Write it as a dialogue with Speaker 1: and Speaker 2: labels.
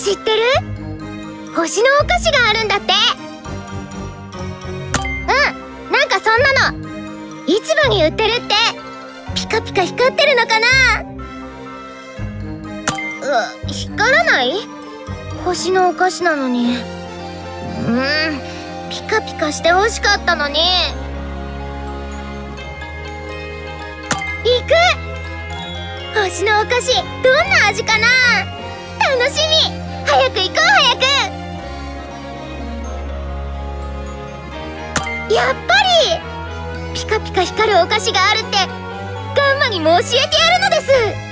Speaker 1: 知ってる？星のお菓子があるんだって。なんかそんなの市場に売ってるって。ピカピカ光ってるのかな？光らない？星のお菓子なのに。ピカピカして欲しかったのに。行く！星のお菓子どんな味かな？楽しみ！早く行こう早く！やっぱりピカピカ光るお菓子があるってガンマにも教えてやるのです。